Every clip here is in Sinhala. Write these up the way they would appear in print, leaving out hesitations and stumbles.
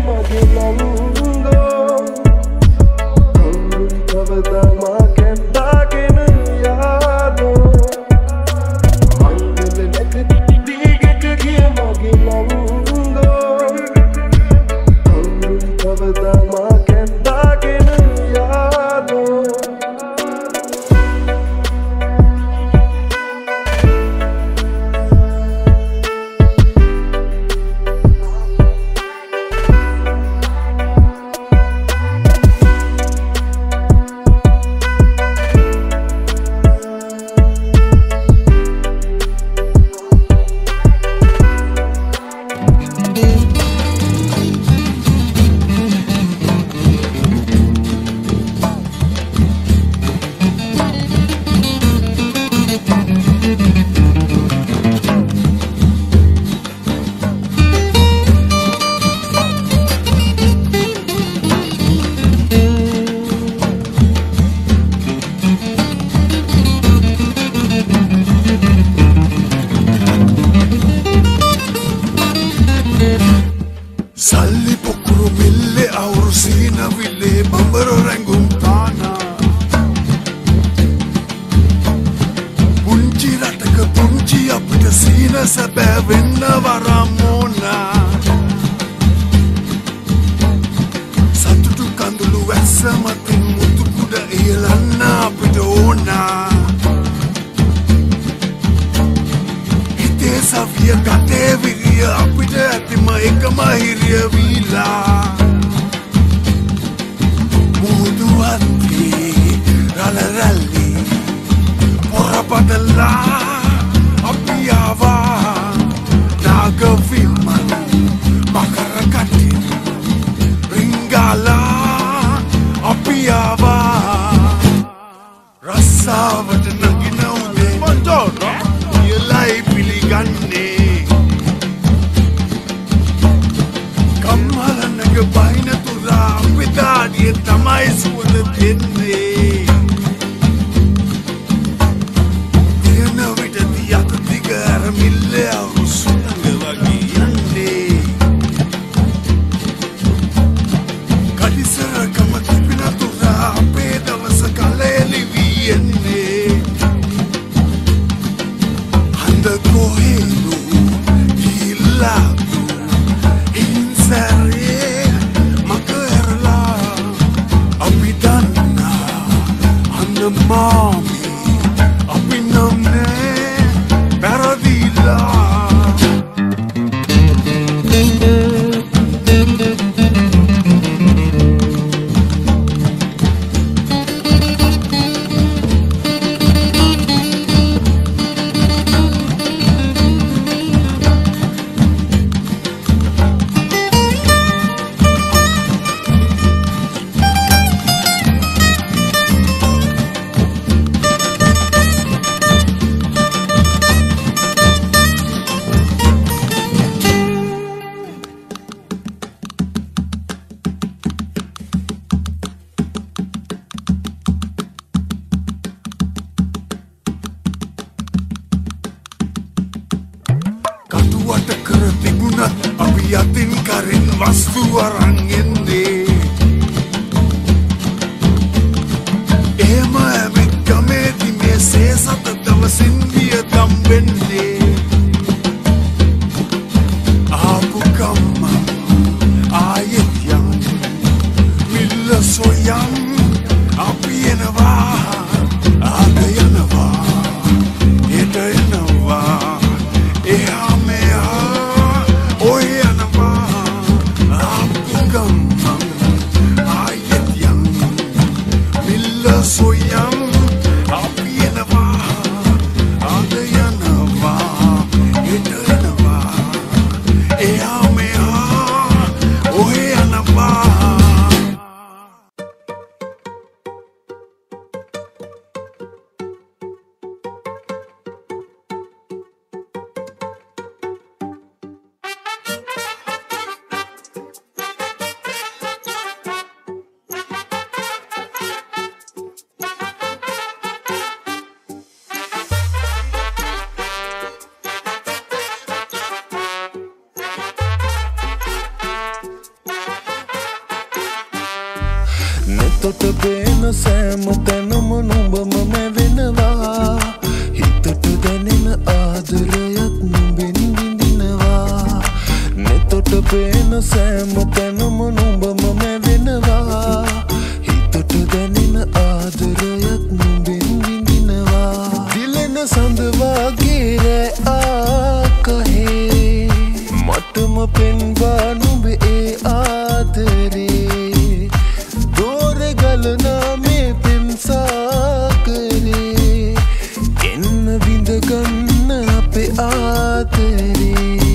So young, I'll be in a bar, I'll be in a bar. තොට පේන සෑම තැනම නුඹම මැවෙනවා හිතට දැනෙන ආදරයක් නුඹෙන් විඳිනවා නෙතොට පේන සෑම තැනම නුඹම මැවෙනවා හිතට දැනෙන ආදරයක් නුඹෙන් විඳිනවා දිලෙන සඳ වගේ ආකහේ මටම පෙන්වා නුඹ ඒ ආදරේ नामे पिंसाकरे इन विंदगन्न पे आतरे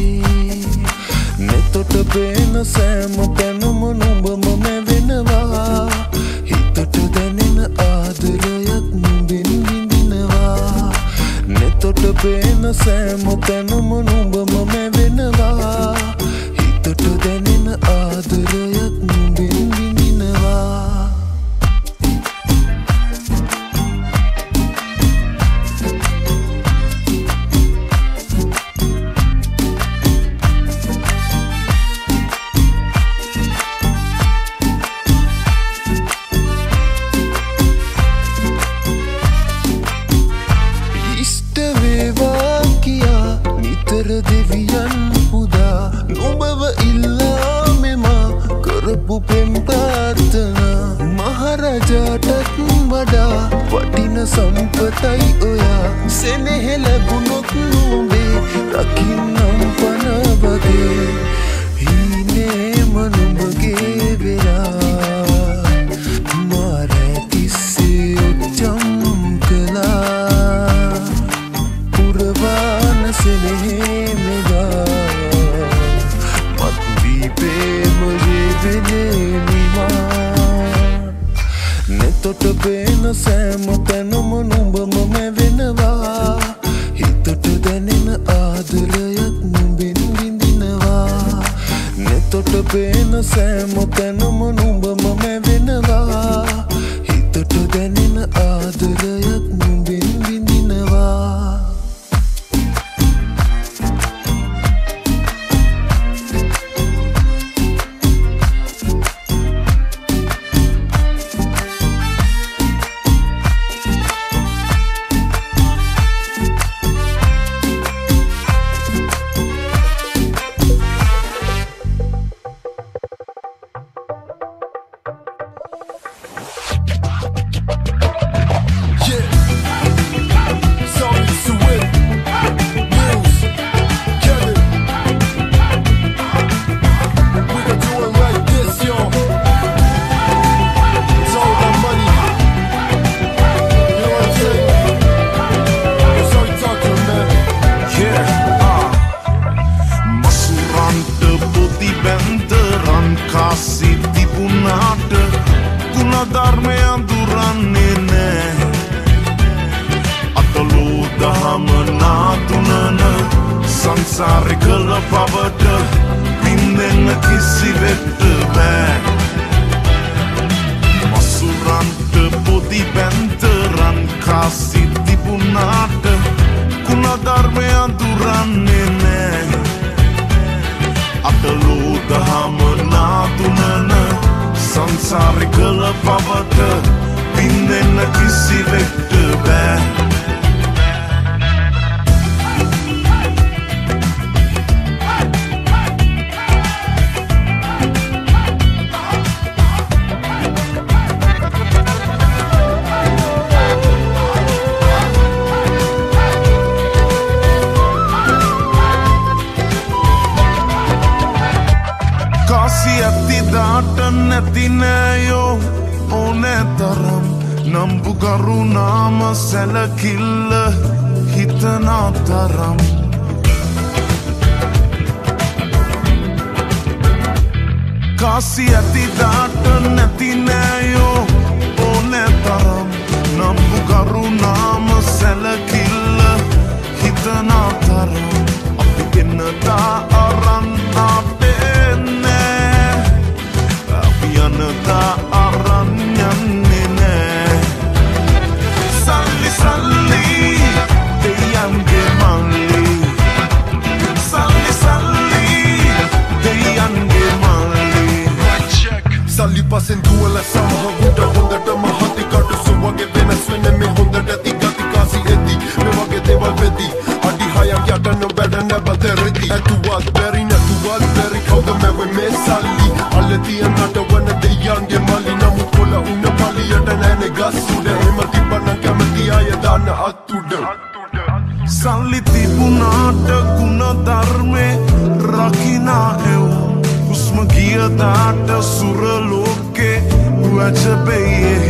ने तोट पेन सैम तनुम नुඹම මැවෙනවා හිතට දැනෙන ආදරයක් නුඹෙන් විඳිනවා ne තොට පේන සෑම තැනම නුඹම මැවෙනවා හිතට දැනෙන ආදරයක් නුඹෙන් විඳිනවා දෙවියන් පුදා නුඹව ඉල්ලා මෙම කරපු පෙම් ප්‍රාර්ථනා මහරජාටත් වඩා වටින සම්පතයි ඔයා සෙනෙහ ලැබුණොත් නුඹේ රකින්නම් පන වගේ හීනේම නුඹගේ වෙලා මාරැ තිස්සේ ඔච්චම් කළා පුරවාන සෙනෙහ තොට පේන සෑම තැනම නුඹම මැවෙනවා හිතට දැනෙන ආදරයක් නුඹෙන් විඳිනවා නෙ තොට පේන සෑම තැනම නුඹම මැවෙනවා හිතට දැනෙන ආදරයක් නුඹෙන් විඳිනවා ධර්මයන් දුරන්නේ නෑ අතලෝ දහම නාතුනන සංසාරේ කළ පවට පින්නෙන්න කිසිවෙක්ට බෑ මසුරන්ට පොඩි බැන්තරන් කාසි තිබුණාට කුණ ධර්මයන් දුරන්නේ නෑ අතලෝ දහම නාතුනන සංසාරේ කළ පවට පින්නෙන්න කිසිවෙක්ට බෑ කාසි ඇති දාට නැති නෑයෝ ඕනෑ තරම් නම්බු කරුණාම සැලකිල්ල හිතනා තරම් කාසි ඇති දාට නැති නෑයෝ ඕනෑ තරම් නම්බු කරුණාම සැලකිල්ල හිතනා තරම් අපි එන්නතා අරන් අපේ යනතා අරන් යන්නේ නෑ සල්ලි සල්ලි දෙයන්ගේ මල්ලි සල්ලි සල්ලි දෙයන්ගේ මල්ලි Sali pasen duela sama ඇතුවත් බැරි නැතුවත් බැරි කවුද මැවෙන්නේ සල්ලි අල්ලතිය නටවන දෙයන්ගේ මල්ලි නමුත් කොළ උන්න පලියට නෑනේ ගස් උඩ එහෙම තිබ්බනම් කැමති අය දාන්න අත් උඩ සල්ලි තිබුණාට ගුණ ධර්මේ රකිනා එව් හුස්ම ගියදාට සුර ලෝකේ වැජබෙයේ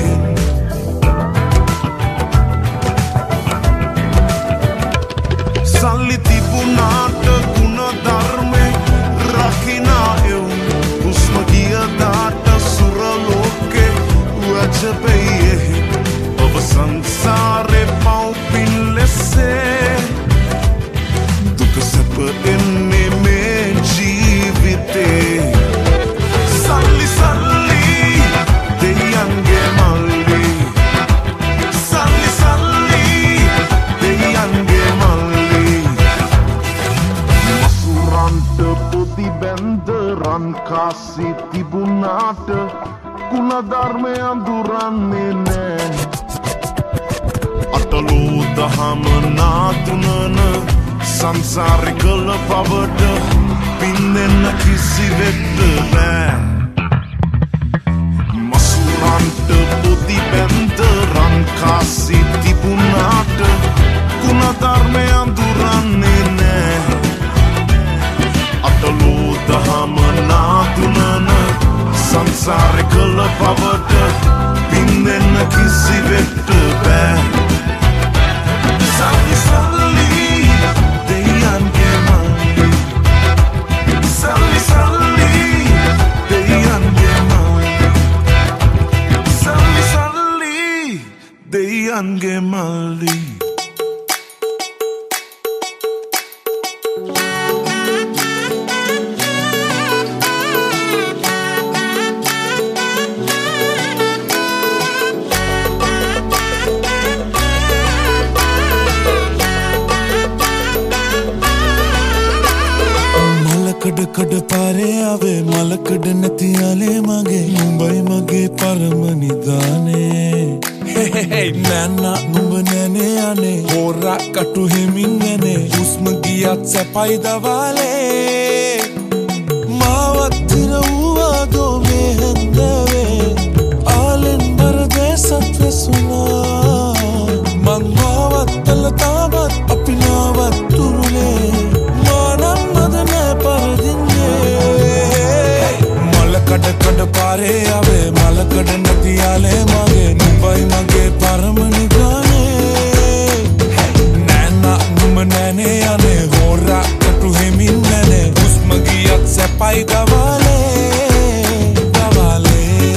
සල්ලි තිබුණාට ගුණ ධර්මේ රකිනා එව් හුස්ම ගියදාට සුර ලෝකේ වැජබෙයේ ඔබ සංසාරේ පව්පින් ලෙසේ දුක සැප එන්නේ මේ ජීවිතේ සල්ලි සල්ලි දෙයන්ගේ මල්ලි සල්ලි සල්ලි දෙයන්ගේ මල්ලි මසුරන්ට පොදි බැන්ද රන් කාසි තිබුණාට ගුණ ධර්මය අඳුරන්නේ නෑ අටලෝ දහම නාතුනන සංසාරි කළ පවට පින්නෙන්න කිසිවෙක්ද නෑ මසුරන්ට පොදි බැන්ද රන් කාසි තිබුණාට ගුණ ධර්මය අඳුරන්නේ නෑ අටලෝ දහම නාතුනන සංසාරි කළ පවට පින්නෙන්න කිසිවෙක්ද බෑ සල්ලි සල්ලි දෙයන්ගේ මල්ලි සල්ලි සල්ලි දෙයන්ගේ මල්ලි සල්ලි සල්ලි දෙයන්ගේ මල්ලි කඩ පාරේ ආවේ මලකඩ නැති යාලේ මගේ මුඹයි මගේ පරම නිදානේ නෑනා නුඹ නෑනේ අනේ හෝරා කටු හිමින් නැනේ හුස්ම ගියත් සැපයි දවාලේ මාවත් තිර වූවාදෝ මේ හැන්දවේ ආලෙන් බරදේ සත්වසුනා මං මාවත් තල තාමත් අපි නාවත් තුරුලේ කඩ කඩ පාරේ ආවේ මලකඩ නැති යාලේ මගේ නුඹයි මගේ පරම නිගානේ නෑනා නුඹ නෑනේ අනේ හෝරා කටු හිමින් නැනේ හුස්ම ගියත් සැපයි දවාලේ දවාලේ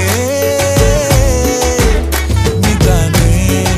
නිදානේ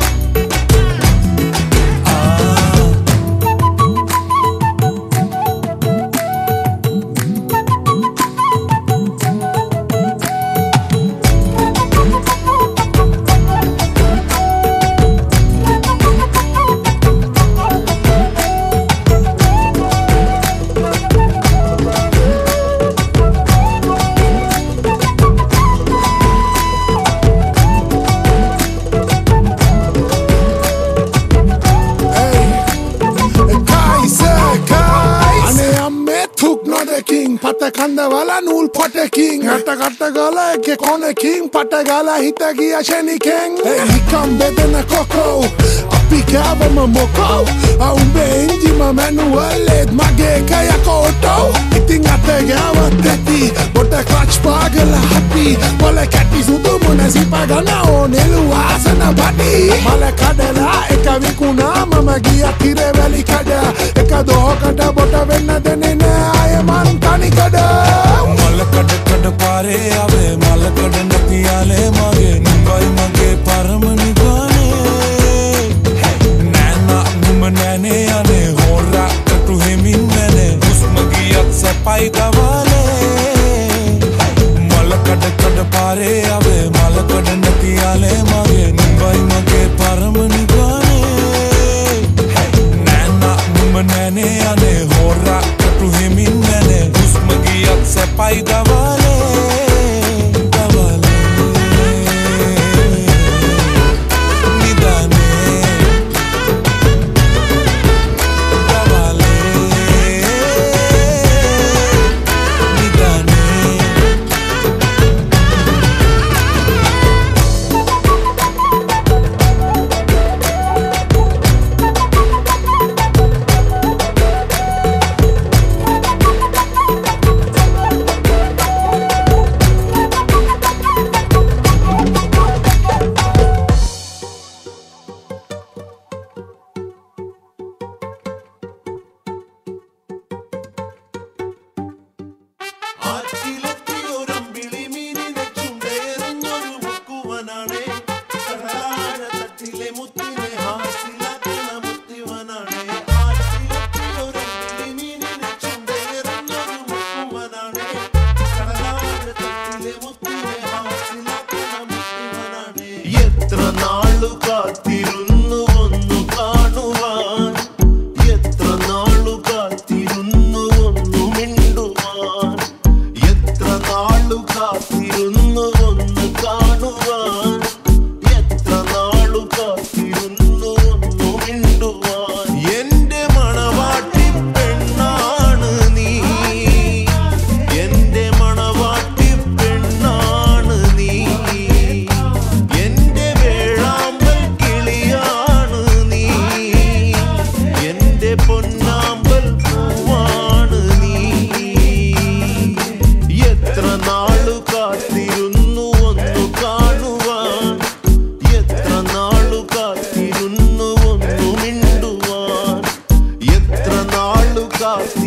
කන්දවල නූල් පොටකින් හට කට ගල එක කොනකින් පට ගල හිත ගිය ෂණිකෙන් හිකම් බෙදෙන කොකෝ අපි කෑවම මොකෝ අවුඹේ එන්ජිම මැනුවල්ලෙත් මගේ කයකෝටෝ ඉතින් අත ගෑවත් ඇති බොට ක්ලච් පාගල හපි පොල කැටි සුදු මුණ සිපගන ඕනෙලු ආසන බඩි මල කඩලා එක විකුණා මම ගිය තිරවැලි කඩ එක දෝකට බොට වෙන්න දෙන්නේ නෑ අය මන් තනිකඩ මලකඩ කඩ පාරේ ආවේ මලකඩ නැති යාලේ මගේ නුඹයි මගේ පරම නිගානේ නෑනා නුඹ නෑනේ අනේ හෝරා කටු හිමින් නැනේ හුස්ම ගියත් සැපයි දවාලේ මලකඩ කඩ පාරේ ආවේ මලකඩ නැති යාලේ මගේ නුඹයි මගේ පරම නිගානේ නෑනා නුඹ නෑනේ අනේ හෝරා කටු හිමින් නැනේ හුස්ම ගියත් සැපයි දවාලේ දවාලේ නිදානේ දවාලේ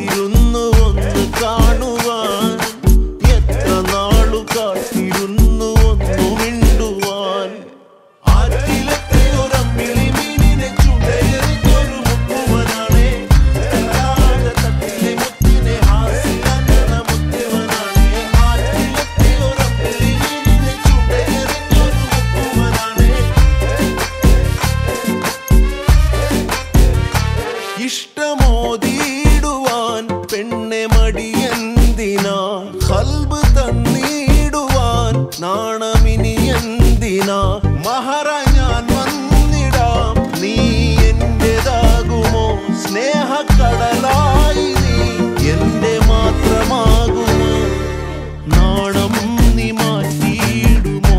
കാത്തിരുന്നു ഒന്ന് കാണുവാൻ എത്ര നാളു കാത്തിരുന്നു ഒന്നു മിണ്ടുവാൻ ആറ്റിലത്തെ ഒരമ്മിളി മീനിനെ ചുണ്ടേറിഞ്ഞൊരു മുക്കുവനാണേ തട്ടിലെ മുത്തിനെ ഹാസ്യാനണ മുത്തിവനാണേ ആറ്റിലത്തെ ഒരമ്മിളി മീനിനെ ചുണ്ടേറിഞ്ഞൊരു മുക്കുവനാണേ ഇഷ്ടമോതിടുവാൻ പെണ്ണെ മടിയെന്തിനാ ഖൽബ് തന്നിടുവാൻ നാണമിനി എന്തിനാ മഹറ ഞാൻ വന്നിടാം നീ എന്റേതാകുമോ സ്നേഹക്കടലായി നീ എന്റെ മാത്രമാകുമോ നാണം നീ മാറ്റിയിടുമോ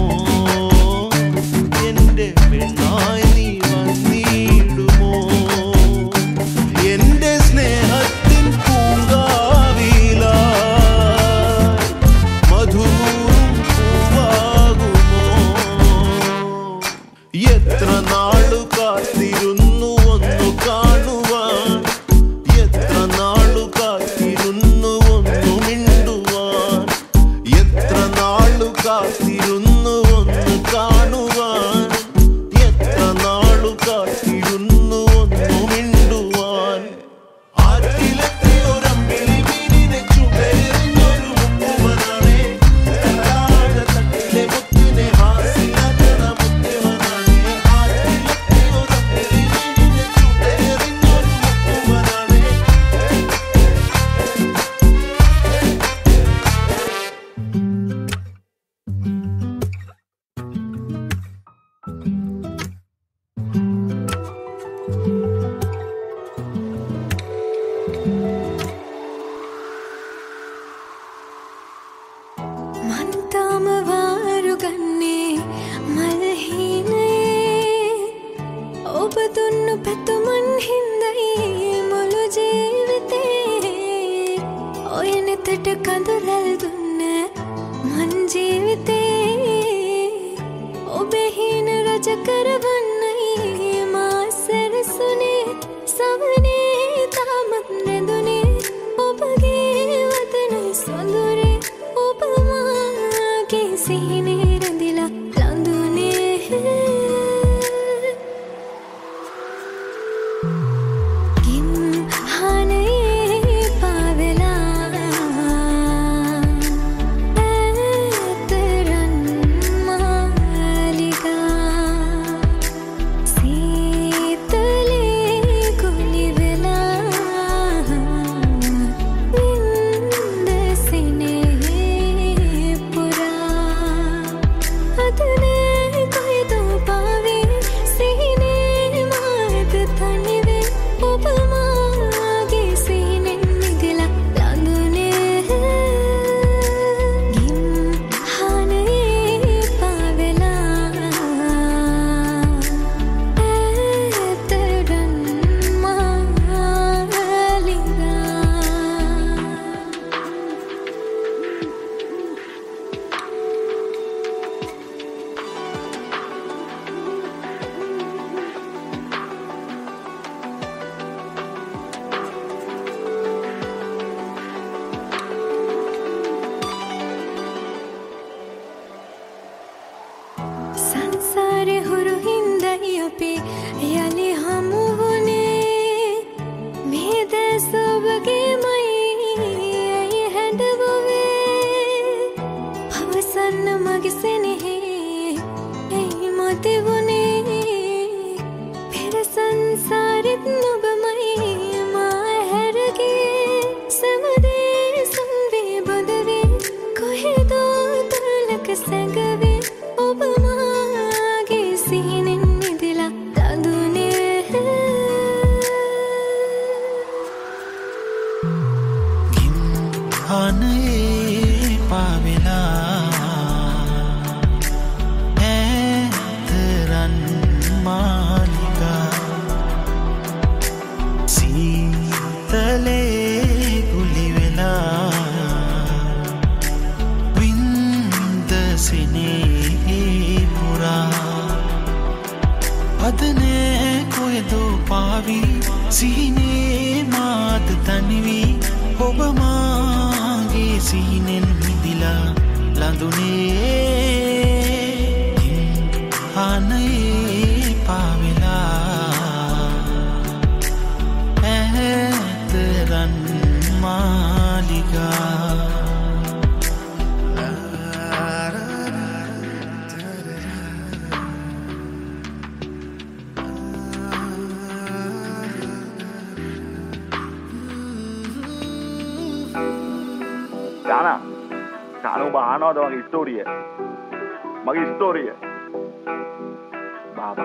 എന്റെ പെണ്ണായി നീ വന്നിടുമോ എന്റെ സ്നേഹത്തിൻ പൂങ്കാവിലായി മധുവും പൂവാകുമോ എത്ര നാളു കാത്തിരുന്നു ഒന്നു കാണുവാൻ എത്ര നാളു കാത്തിരുന്നു ഒന്നു മിണ്ടുവാൻ എത്ര നാളു കാത്തിരുന്നു ഒന്ന് കാണുവാൻ എത്ര നാളു കാത്തിരുന്നു ഒന്നു മിണ്ടുവാൻ ആറ്റിലത്തെ ഒരമ്മിളി മീനിനെ ചുണ്ടേറിഞ്ഞൊരു മുക്കുവനാണേ തട്ടിലെ മുത്തിനെ ഹാസ്യാനണ മുത്തിവനാണേ ആറ്റിലത്തെ ഒരമ്മിളി മീനിനെ ചുണ്ടേറിഞ്ഞൊരു മുക്കുവനാണേ මන්තාමවාරුගන්නේ මල්හිනේ ඔබ දුන්නු පැතුමන් හින්දයි මුළු ජීවිතේ ඔය නෙතට කඳුරැල් දුන්න මන් ජීවිතේ ඔබේ හීන රජ කරවන්නයි මා සැරසුනේ සවනේ තාමත් නැදුනේ ඔබගේ වදනයි සොඳුරේ ඔබ මාගේ සිහිනේ රැඳිලා ලඳුනේ ගිම්හානයේ පාවෙලා ඇතරන් මාලිගා සීතලේ කුලි වෙලා වින්ද සිනේ පුරා අතනේ කොයිදෝ පාවේ සිහිනේ මාත තනිවේ ඔබ මාගේ සිහිනෙන් මිදලා ලඳුනේ ගිම්හානයේ පාවෙලා ඇතරන් මාලිගා සංසාරේ හුරු හින්දයි අපි යලි හමු වුනේ මේ දැස ඔබගේමයි ඇයි හැඬවුවේ පවසන්න මගේ සෙනෙහේ ඇයි මති වුනේ පෙර සංසාරෙත් නුඹමයි මා හැරගේ සමදේ සංවේ බොදවේ කොහෙදෝ තලක සැඟවේ ඔබ මාගේ සිහිනෙන් මිදලා ලඳුනේ ගිම්හානයේ පාවෙලා ඇතරන් මාලිගා සීතලේ කුලි වෙලා වින්ද සිනේ පුරා අදනේ කොයිදෝ පාවි සිහිනේ මාත තනිවි සීනෙන් මිදිලා ලඳුනේ ආනේ පාවෙලා ඇතරන් මාලිගා Kano bahano ada magi story baba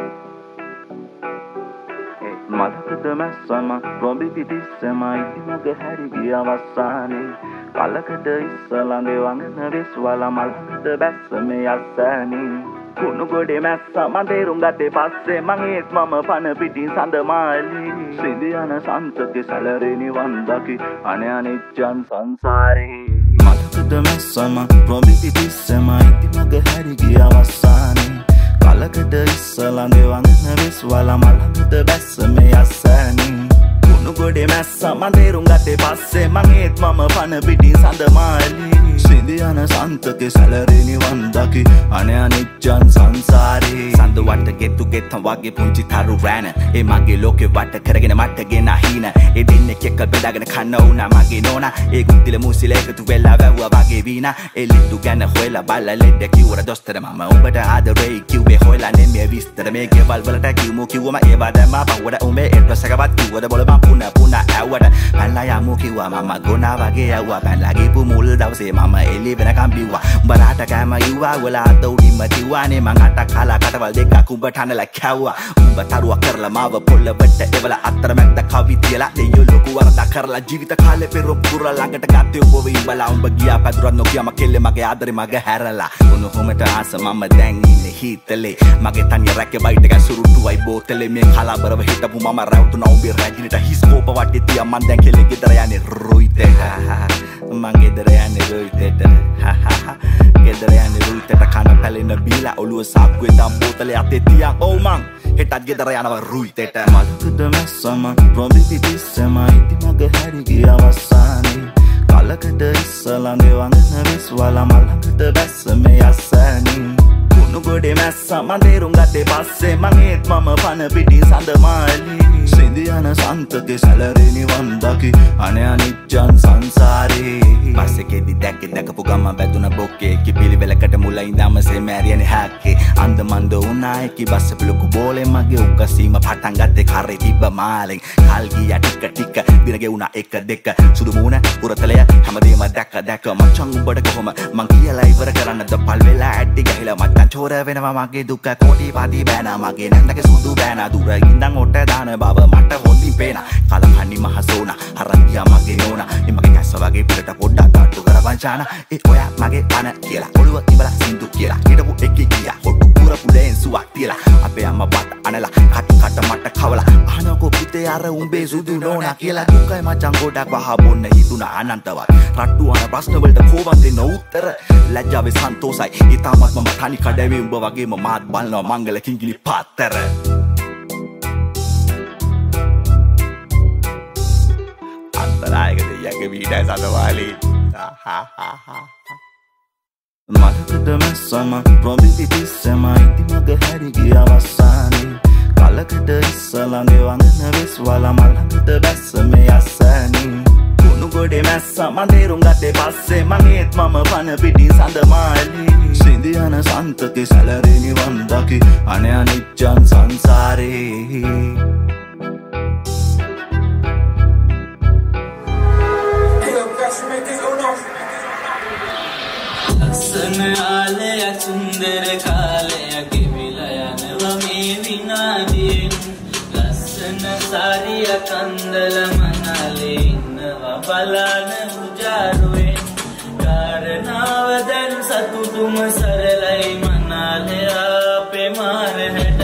madakada massama rombi pitissama idimaga harigiya wassane kalakada issalange wangana veswala malakada bassame yassane kunu gode massa manderum gatte passe manget mama pana pitin sandamali sindiyana santake salareni wandaki ane aniccan sansare madakada massama rombi pitissama idimaga harigiya wassane kalakada issalange wangana veswala malakada bassame yassane kunu gode massa manderum gatte passe manget mama pana pitin sandamali sindiyana santake salareni wandaki ane aniccan sansare sandu watta gettu gettan wage punchi taru rana e mage loke watta karagena matta gena hina e dinne kekka bedagena kanna una mage nona e guttile musile ekatu wella wawa wage vina e littu ganna hoela balla ledda kiwara dostara mama umbata adare kiwe hoela nemme vistara me gewal walata kimu kiwama e bada ma pawada umbe etwa sagabat kiwada bola ma puna awada palla yamu kiwa mama gona wage yawa palla gi pumul dawse mama eli වෙනකම් බිව්වා උඹ රාට කෑම ඉව්වා වල අත උඩින්ම තිව්වානේ මං අටක් කාලා කටවල් දෙකක් උඹ ටනලා කැව්වා උඹ තරුවක් කරලා මාව පොල්ලවට එවල අතර මැද්ද කවි තියලා දෙයියෝ ලොකු වරදක් කරලා ජීවිත කාලේ පෙරොම් පුරලා ළඟට ගත්තේ ඔබ ඉඹලා උඹ ගියා පැදුරක් නොකියම කෙල්ලේ මගේ ආදරේ මගේ හැරලා උණු හොමට ආස මම දැන් ඉන්නේ හීතලේ මගේ තනිය රැකේ බයිට් එක සුරුට්ටුවයි බෝතලේ මේ කලබරව හිටපු මම රැවටුණා උඹේ රැජිනට හිස්කෝප වටේ තියා මං දැන් කෙල්ලේ ගෙදර යන්නේ රුයිතේ මං ගෙදර යන්නේ රුයිතේට ගෙදර යන්නේ රුයිතේට කන පැලෙන බීලා ඔළුව සාක්කුවේ දම් බෝතලේ අතේ තියන් ඔව් මං හෙටත් ගෙදර යනවා රුයිතේට මදකද මැස්සම රොම්බි පිටිස්සම ඉතිමගේ හැරිගියා වස්සානේ කලකට ඉස්සලංගේ වඳන විශ්වලා මලකට බැස්සම යස්සානේ කුණු ගොඩේ මැස්සා මන්දේරුම් ගත්තේ පස්සේ මං ඒත් මම පන පිටින් සඳමාලි සිඳියන සන්තකේ සැලරෙනි වන්දකි අනේ අනිච්චන් සංසාරේ පස්සෙකෙදි දැකපු ගම බැදුන බොක්කේ කිපිලිවෙලකට මුල ඉඳන්ම සෙමෑරියනේ හැක්කේ අන්ද මන්ද උනා එකි බස්ස පිලුකු බෝලේ මගේ උකසීම පටන් ගත්තේ කරේ තිබ්බ මාලෙන් කල් ගියා ටික දින ගෙවුනා එක දෙක සුදු මූණ උරතලය හැමදේම දැක මචං උඹට කොහොම මං කියලා ඉවර කරන්නද පල් වෙලා ඇටි ගහලා මචං චෝර වෙනවා මගේ දුක කොටි පාටි බෑනා මගේ නැන්දගේ සුදු බෑනා දුර ඉඳන් ඔට දාන බව මට හොඳින් පේනා කලපන්නි මහසෝනා අරන් ගියා මගේ නෝනා එමගේ කැස්ස වගේ පිටට පොඩ්ඩක් අට්ටු කරවංචානා ඒ ඔයා මගේ අන කියලා ඔළුව ඉබලා සින්දු කියලා හිටපු එකේ ගියා හොට්ටු පුර පුලෙන් සුවක් තියලා අපේ අම්මා බත් අනලා කට මට කවලා අහනකෝ පුතේ අර උඹේ සුදු නෝනා කියලා දුකයි මචං ගොඩක් වහ බොන්න හිතුණා අනන්තවත් රට්ටු අන ප්‍රශ්න වලට කොහොමද දෙන්න උත්තර ලැජ්ජාවේ සන්තෝසයි ඊටමත් මම තනි කඩවේ උඹ වගේම මාත් බලනවා මංගල කිංගිලි පාත්තර අන්තරායකට යගේ වීඩයි සඳවාලි මදකද මැස්සම රොම්බි පිටිස්සම ඉතිමගේ හැරිගියා වස්සානේ කලකට ඉස්සලංගේ වඳන විශ්වලා මලකට බැස්සම යස්සානේ කුණු ගොඩේ මැස්සා මන්දේරුම් ගත්තේ පස්සේ මං ඒත් මම පන පිටින් සඳමාලි සිඳියන සන්තකේ සැලරෙනි වන්දකි අනේ අනිච්චන් සංසාරේ ලස්සන ආලයක් සුන්දර කාලයක් ගෙවිලා යනවා මේ විනාඩියෙන් ලස්සන සාරියක් අන්දලා මනාලේ ඉන්නවා බලන උජාරුවෙන් කාරණාව දැන් සතුටුම සරලයි මනාලේ අපේ මාර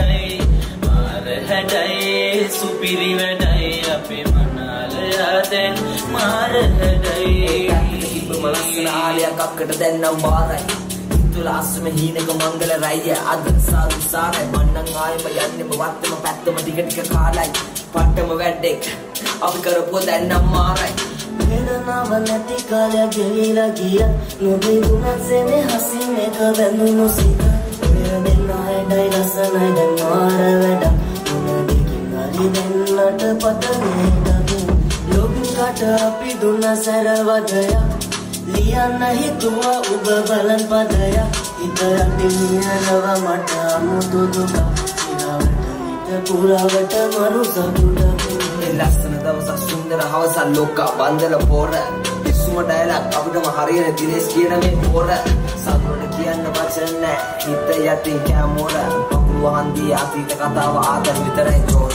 හැඩයි සුපිරි වැඩයි අපේ මනාලේ දැන් මාර හැඩයි ලස්සන ආලයක් අක්කට දැන්නම් බාරයි තුලාස්සම හීනක මංගල රැය අද සංසාරයි මන්නම් ආයෙම යන්නෙම වත්තම පැත්තම ටික කාලයි පට්ටම වැඩෙක් අපි කරපුව දැන්නම් මාරයි වේදනාව නැති කාලයක් ගෙවිලා ගියා නොබිඳුනත් සෙනෙ හසින් එක බැඳුණු සිත ඔය දෙන්න හැඩයි රසනයි දැන් මාර වැඩ මොනදකින් හරි දෙන්නට පතනේද ලෝකිකට අපි දුන්න සරවදය ලියන්න හිතුවා ඔබ බලන් පදය හිත යටිනව මට අමුතු දුක සිරවට හිත පුරවට මරු සතුට ලස්සන දවසක් සුන්දර හවසක් ලෝක බන්දල පොර ඉස්සුම ඩයලොග් අපිටම හරියන දිනේස් කියන මේ පොර සතුට කියන්න වචන නැහැ හිත යටින් කැමොර පපුව හන්දිය අතීත කතාව ආතල් විතරයි චෝර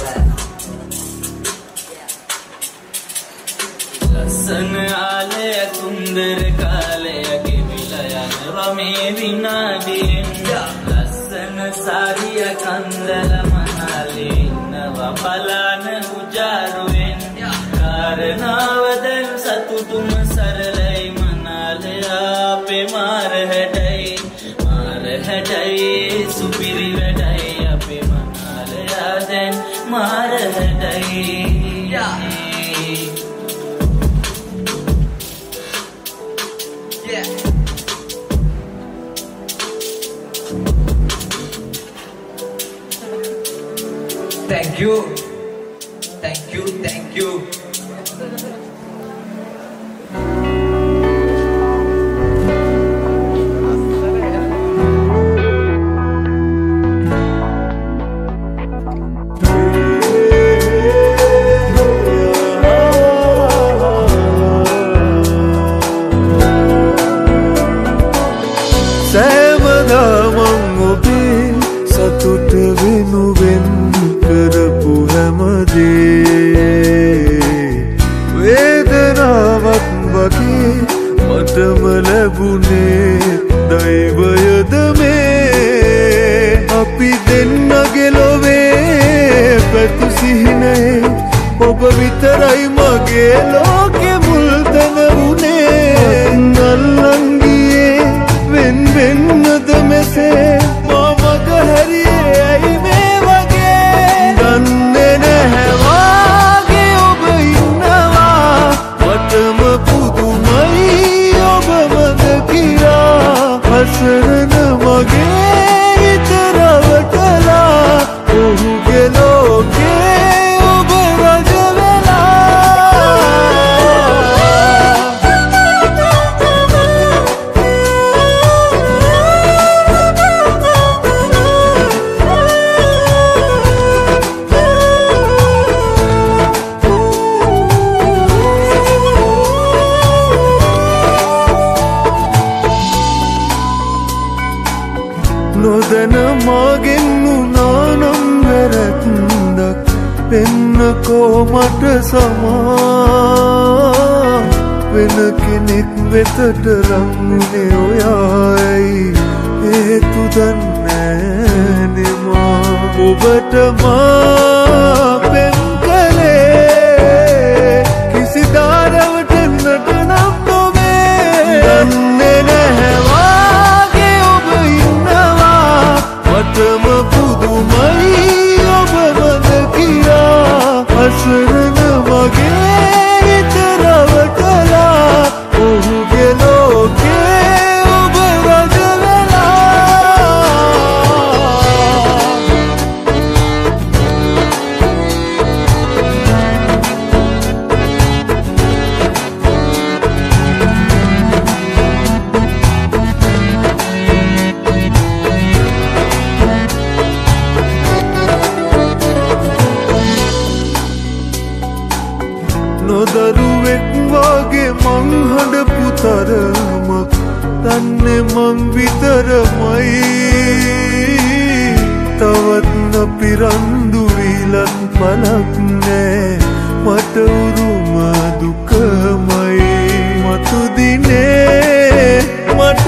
ලස්සන ආලය සුන්දර කාලය ගෙවිලා යනවා මේ විනාඩියෙන් ලස්සන සාරිය කන්දල මහලේ ඉන්නවා බලන උජාරුවෙන් කාරණාව දැන් සතුටුම සරලයි මනාලය අපේ මාර හැඩයි සුපිරි වැඩයි අපේ මනාලය දැන් මාර හැඩයි Thank you. Thank you. Thank you. සතුට වෙනුවෙන් කරපු හැමදේ වේදනාවක් වගේ මටම ලැබුණේ දෛවයද මේ අපි දෙන්නගේ ලොවේ පැතු සිහිනේ ඔබ විතරයි මගේ ලෝකෙ මුල් තැන වුණේ අල්ලන් ගියේ වෙන් වෙන්නද මෙසේ සරණ මගේ ඉතරවටලා ඔහුගේ ලෝකේ ඔබ රජ නොදැන මගෙන් උනානම් වැරැද්දක් වෙන්නකෝ මට සමා වෙන කෙනෙක් වෙතට ලංුනේ ඔයායි හේතු දන්නේ මා ඔබට මා පෙම් කළේ කිසිදාරවට නට නම් නොවේ දන්නේ නැහැ මටම පුදුමයි ඔබ මද කියා අසරණ මගේ ඉතරවටලා ඔහුගේ ලෝකේ ඔබ රජ නොදරුවෙක් වගේ මං හඬපු තරමක් දන්නේ මං විතරමයි තවත් අපිරන්දු විලක් පලක් නෑ මට උරුම දුකමයි මතු දිනේ මට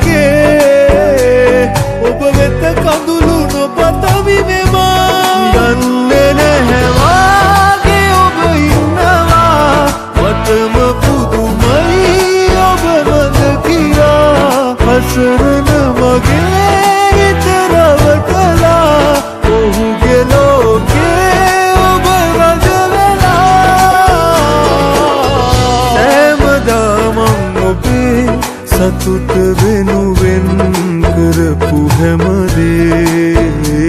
වගේ ඔබ වෙත කඳුළු නොපතවි මෙමා දන්නේ නැහැ ඔබ ඉන්නවා මටම පුදුමයි ඔබ මද කියා අසරණ මගේ ඉතරවටලා ඔහුගේ ලෝකේ ඔබ රජ වෙලා සතුට වෙනුවෙන් කරපු හැමදේ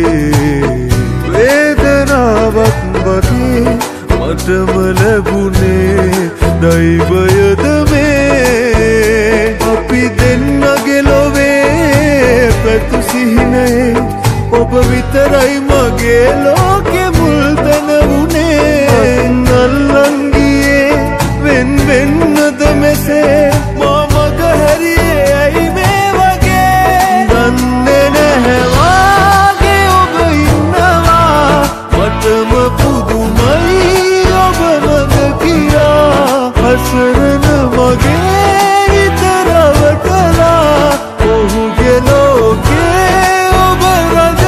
වේදනාවක් වගේ මටම ලැබුණේ දෛවයද මේ අපි දෙන්නගේ ලොවේ පැතු සිහිනේ ඔබ විතරයි මගේ ලෝකෙ මුල් තැන වුණේ අල්ලන් ගියේ වෙන් වෙන්නද මෙසේ මා මග හැරියේ ඇයි මේ වගේ දන්නේ නැහැ වාගේ ඔබ ඉන්නවා මටම පුදුමයි ඔබ මග කියා හසරන මගේ හිත රවටලා ඔහුගේ ලෝකේ ඔබ රජ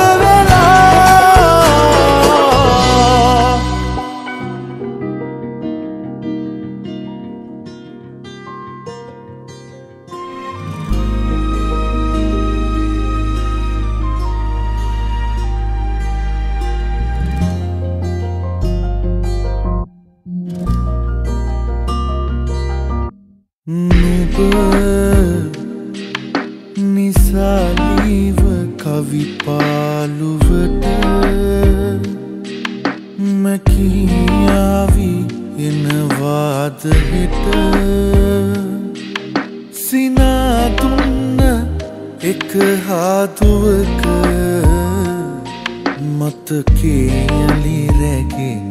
නිසාලීව කවි පාලුවට මැකියාවි එනවාද හිට සිනාදුන්න එක හාදුවක මතකේ යලි රැගෙන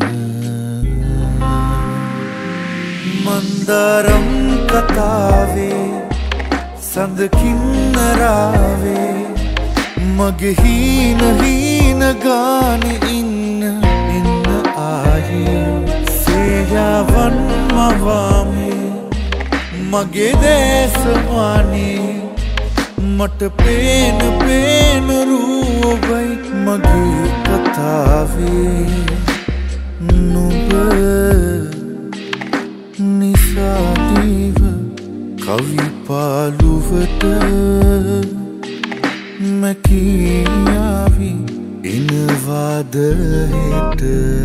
මන්දාරම් කතාවේ සඳකින්නරාවේ මගේ හීන ගානෙ ඉන්න ආයේ සේයාවන් මවාමේ මගේ දේශමානේ මට පේන රූපයි මගේ කතාවේ නුඹ නිසාදීව කවි පාලුවට මැකියාවි එනවාද හෙට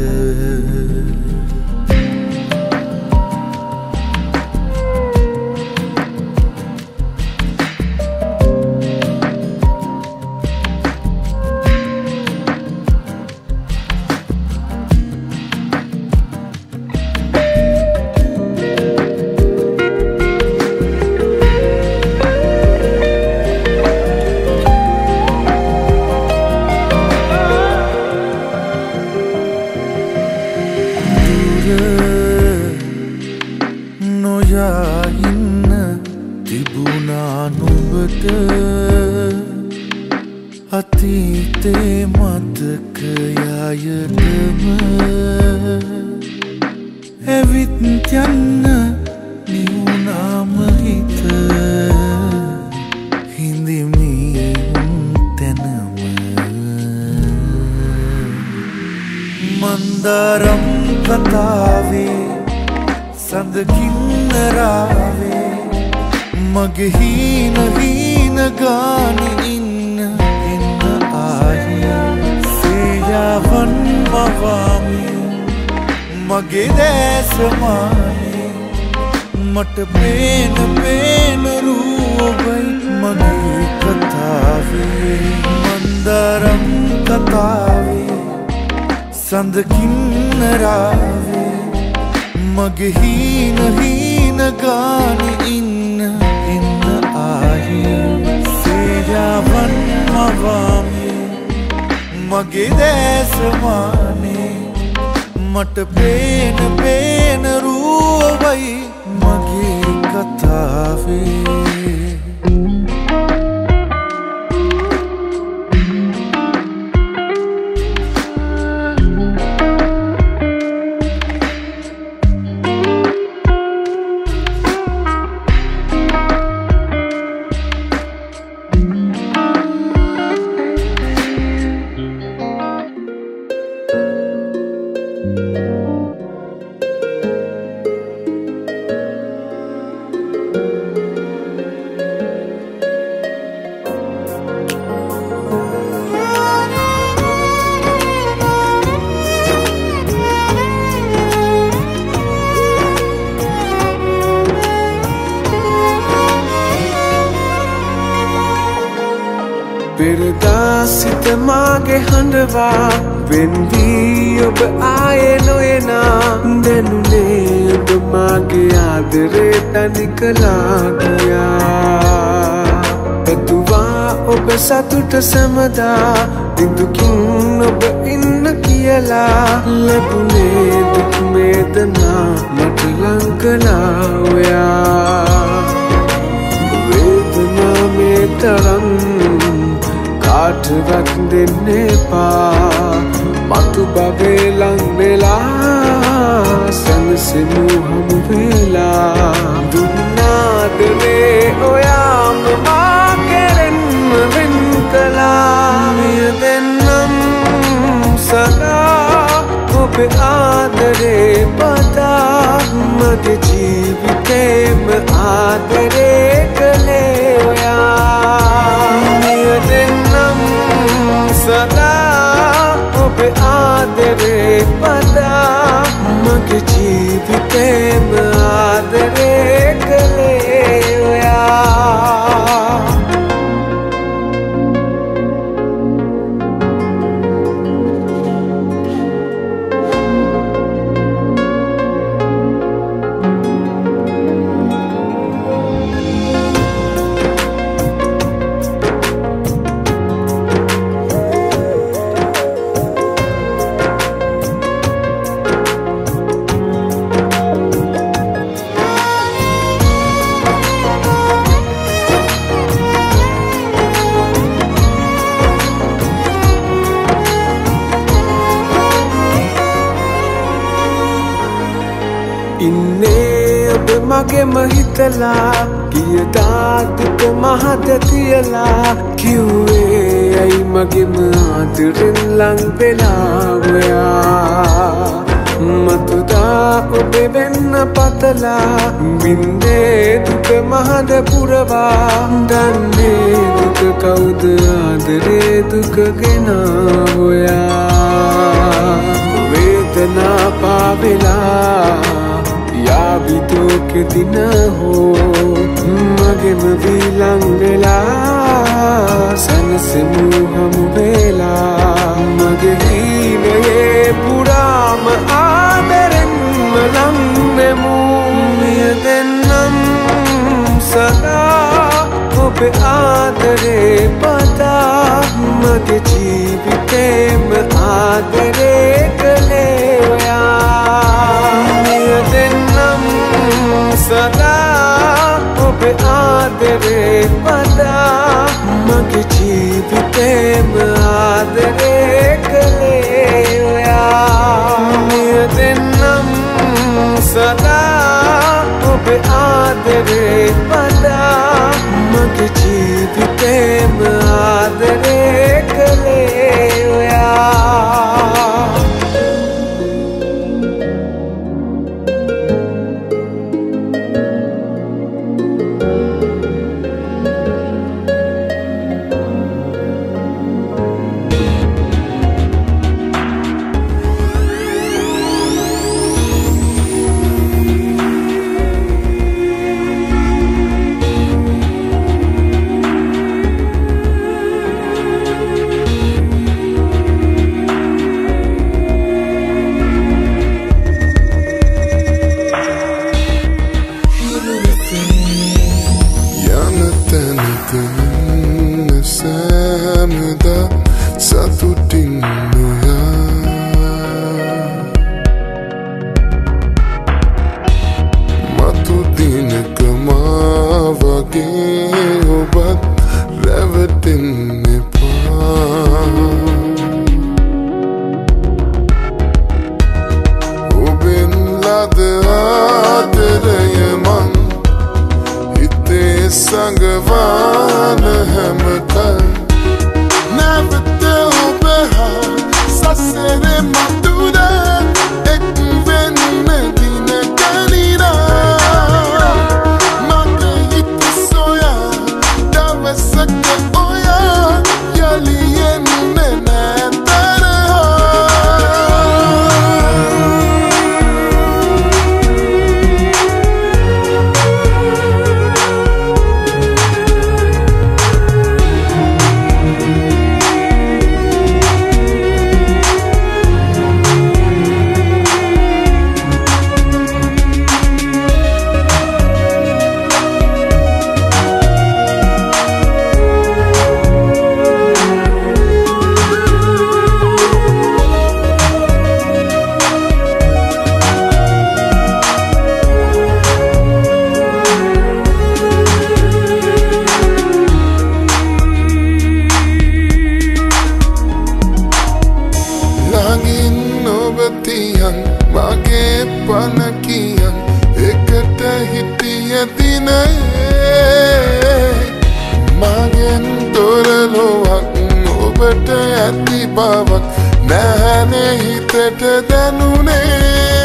අතීතේ මතකයයටම ඇවිත් යන්න නිවුනාම හිත හිඳිමි තැනම මන්දාරම් කතාවේ සඳකින්නරාවේ මගේ හීන ගානෙ ඉන්න ආයේ සේයාවන් මවාමේ මගේ දැසමානේ මට පේන රූපයි මගේ කතාවේ මන්දාරම් කතාවේ සඳකින්නරාවේ මගේ හීන ගානෙ ඉන්න ආයේ සේයාවන් මවාමේ මගේ දැසමානේ මට පේන රූපයි මගේ කතාවේ Perdasit mage handwa Vendi ob aaye noena Denune ob mage aadare tanikala gaya Eduwa ob satuta samada Dindukin ob inna kiyala Labune duk medana matlankala oya Vedana me taram काठवत देने पा मातु बाबे लंग मेला सन से मुँह हम वेला दुना दे ओयाम माकेरन विंकला यदेनम सदा ओपे आदरे पता मगे जीविते में आदरे कले ओया यदेनम सदा ओपे आदरे पता मगे जीविते में आदरे कले ओया mage mahitala kiyada duk mahadetiyala kiwe ai mage madrin lang bela hoya matuda obe benna patala binde duk mahad purava danne duk kaud adre duk gena hoya vedana pavela या भी तो के दिन हो मगे मवी लंगला सन से मुँह हम बेला मगे ही ये पूरा म आदरन मलंग मुँह यदेनम सदा ओपे आदरे पता मगे जीविते में आदरे कले या यदेनम सदा ओपे आदरे पता मगे जीविते में आदरे कले या यदेनम सदा ओपे आदरे पता मगे जीविते में आदरे कले या යතිනේ මගෙන් දොරලොවක් ඔබට ඇති බවක් නැහැනේ හිතට දැනුනේ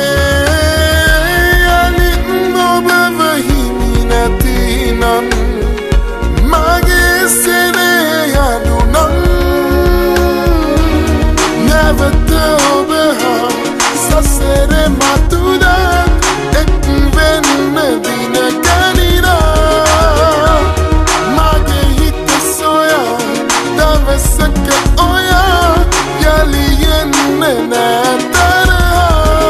අනිත් ඔබව හිමි නැතිනම් මගේ සෙනේ යනුනම් නැවත ඔබ හා සසරේ මතුදක් එක් වෙන්න දින ගනිනා මගේ හිත සොයා දවසක ඔයා යලි එන්න නෑ තරහා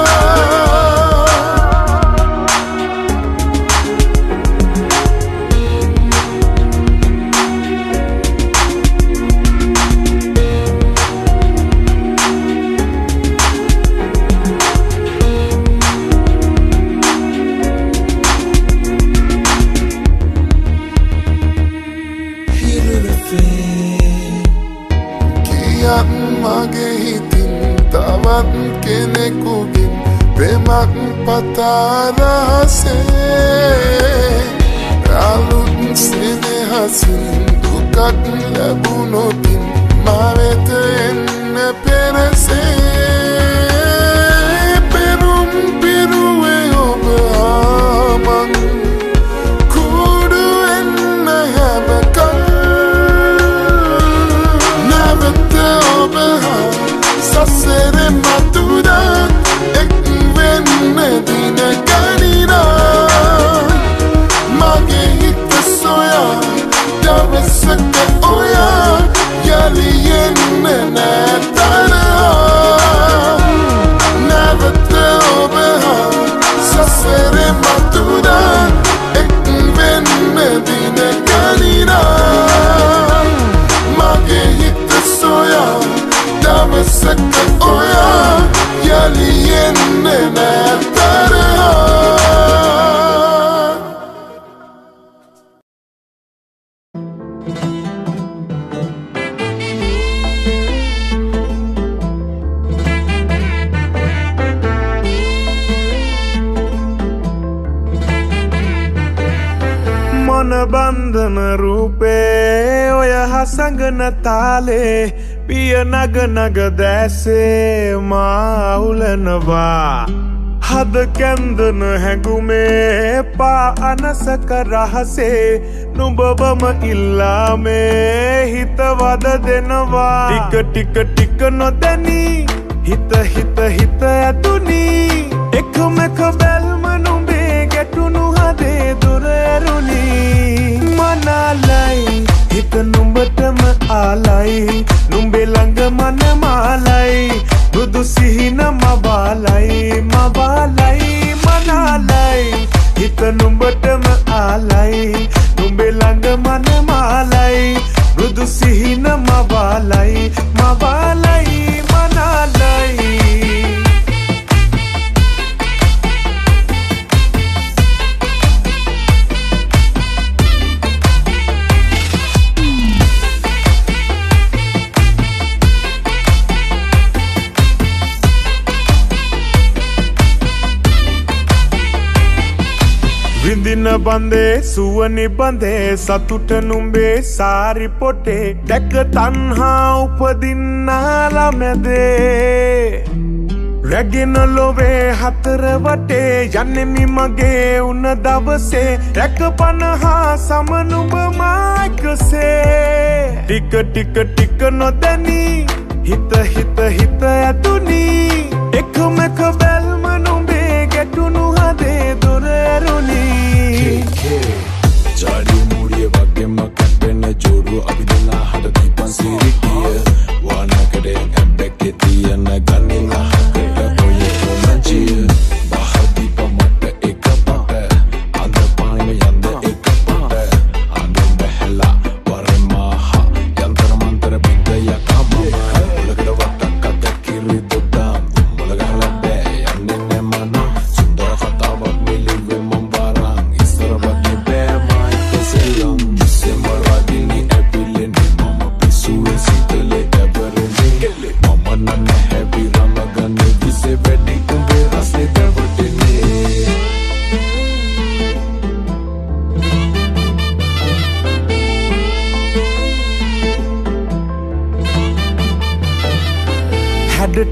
මගේ හිතින් තවත් කෙනෙකුගෙන් ප්‍රේමක් පතා රහසේ අලුත් සෙනෙහසින් දුකක් ලැබුණොතින් මා වෙත එන්න පෙරසේ පෙරුම් පිරුවේ ඔබ ආමන් කුඩු එන්න හැබකන් නැවත ඔබ සසරේ මතුදක් එක් වෙන්න දින ගනිනා මගේ හිත සොයා දවසක ඔයා යලි එන්න නෑ තරහා නැවත ඔබ සසරේ මතුදක් එක් වෙන්න දින ගනිනා මගේ හිත සොයා දවසක ඔයා යලි එන්න නෑ තරහා मन बंधन रूपे ओय हसंगन ताले पिय नग नग दैसे माउलनवा हद कंदन हैगुमे पा अनसक रहसे नुबबम इल्ला में हित वद देनवा टिक टिक टिक नोदनी हित हित हित अतुनी एक मेख बेल्म नुबे गेटुनु हदे दुरेरुनी मनालाई හිත නුඹටම ආලයි නුඹේ ළඟ මන මාලයි බුදු සිහින මවාලයි මනාලයි හිත නුඹටම ආලයි නුඹේ ළඟ මන මාලයි බුදු සිහින මවාලයි මනාලයි විඳින බන්දේ සුවනි බන්දේ සතුට නුඹේ සාරි පොටේ දැක තණ්හා උපදින්නා මැදේ රැගෙන ලොවේ හතර වටේ යන්නේ මගේ උන දවසේ රැක පනහා සම නුඹ මාකසේ ටික ටික ටික නොදැනී හිත හිත හිත ඇතුනී එකමක බැල්ම නුඹේ ගැටුණු හදේ දොරරුණී जाड़ी मूड़िए वाके मकटने जोड़ू अभी दिना हट दीपन सीरी किए वाना करे एब्बे के दिया न गनी ना हकटा कोई तो मंचिए बाहर दीपा मट एक पट अंदर पानी में यंदर एक पट अंदर बहला वरे माहा यंतर मंतर बिंदे या कामा उलगड़ वट्टा कत किरी दुड्डा उलगड़ लबे यंने ने मना सुंदर फतावत मिली वे मुंबा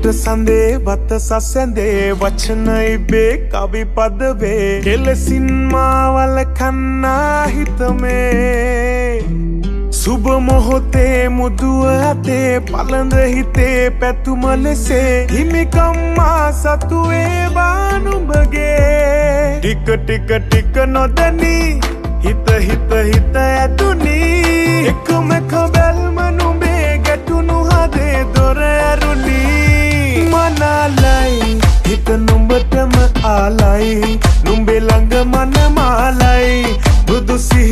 සඳේ වත සසැඳේ වචන ඉබේ කවි පද වේ කෙලසින් මාවල කන්නා හිතමේ සුබ මොහොතේ මුදුව ඇතේ පළඳ හිතේ පැතුම ලෙසේ හිමිකම්මා සතුවේ බානුඹගේ ටික ටික ටික නොදනී හිත හිත හිත ඇතුනී එකම කබැල්ම නුඹේ ගැටුණු හදේ දොර ඇරුණී මනාලයි හිත නුඹටම ආලයි නුඹේ ළඟ මනමාලයි බුදු සිහි